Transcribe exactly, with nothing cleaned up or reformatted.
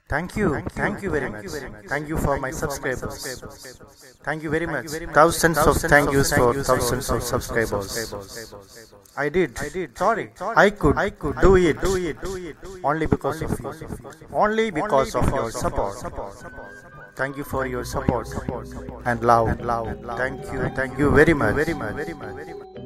Thank you, thank you very much. Thank you for my subscribers. Thank you very much. Thousands of thank yous for thousands of subscribers. I did. Sorry, I could. I could do it. Only because of you. Only because of your support. Thank you for your support and love. Thank you. Thank you very much. Very much.